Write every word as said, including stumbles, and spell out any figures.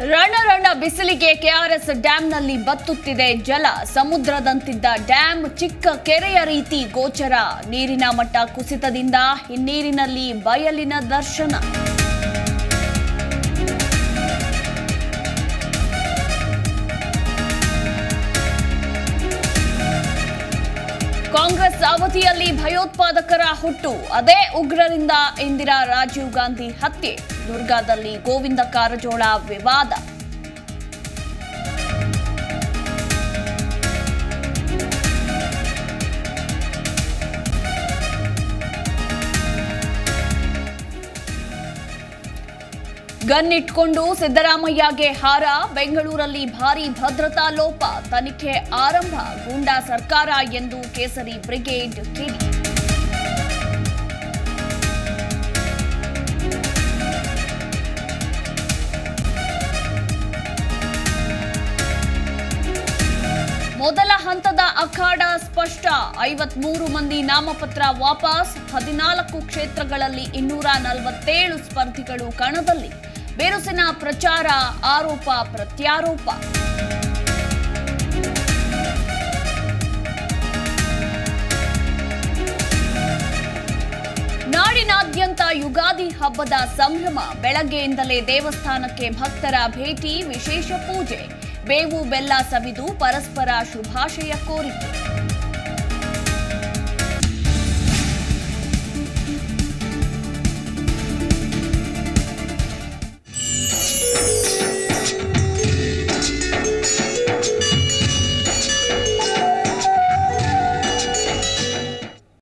ರಣ ರಣ ಬಿಸಿಲಿಗೆ ಕೆಆರ್ಎಸ್ ಡ್ಯಾಂನಲ್ಲಿ ಬತ್ತುತ್ತಿದೆ ಜಲ. ಸಮುದ್ರದಂತಿದ್ದ ಡ್ಯಾಂ ಚಿಕ್ಕ ಕೆರೆಯ ರೀತಿ ಗೋಚರ. ನೀರಿನ ಮಟ್ಟ ಕುಸಿತದಿಂದ ಹಿನ್ನೀರಿನಲ್ಲಿ ಬಯಲಿನ ದರ್ಶನ. ಕಾಂಗ್ರೆಸ್ ಅವಧಿಯಲ್ಲಿ ಭಯೋತ್ಪಾದಕರ ಹುಟ್ಟು, ಅದೇ ಉಗ್ರರಿಂದ ಇಂದಿರಾ ರಾಜೀವ್ ಗಾಂಧಿ ಹತ್ಯೆ. ದುರ್ಗಾದಲ್ಲಿ ಗೋವಿಂದ ಕಾರಜೋಳ ವಿವಾದ. ಗನ್ ಇಟ್ಕೊಂಡು ಸಿದ್ದರಾಮಯ್ಯಗೆ ಹಾರ. ಬೆಂಗಳೂರಲ್ಲಿ ಭಾರೀ ಭದ್ರತಾ ಲೋಪ. ತನಿಖೆ ಆರಂಭ. ಗೂಂಡಾ ಸರ್ಕಾರ ಎಂದು ಕೇಸರಿ ಬ್ರಿಗೇಡ್ ಕಿಡಿ. ಮೊದಲ ಹಂತದ ಅಖಾಡ ಸ್ಪಷ್ಟ. ಐವತ್ಮೂರು ಮಂದಿ ನಾಮಪತ್ರ ವಾಪಸ್. ಹದಿನಾಲ್ಕು ಕ್ಷೇತ್ರಗಳಲ್ಲಿ ಇನ್ನೂರ ನಲವತ್ತೇಳು ಸ್ಪರ್ಧಿಗಳು ಕಣದಲ್ಲಿ. ಬಿರುಸಿನ ಪ್ರಚಾರ, ಆರೋಪ ಪ್ರತ್ಯಾರೋಪ. ನಾಡಿನಾದ್ಯಂತ ಯುಗಾದಿ ಹಬ್ಬದ ಸಂಭ್ರಮ. ಬೆಳಗ್ಗೆಯಿಂದಲೇ ದೇವಸ್ಥಾನಕ್ಕೆ ಭಕ್ತರ ಭೇಟಿ, ವಿಶೇಷ ಪೂಜೆ. ಬೇವು ಬೆಲ್ಲ ಸವಿದು ಪರಸ್ಪರ ಶುಭಾಶಯ ಕೋರಿಕೆ.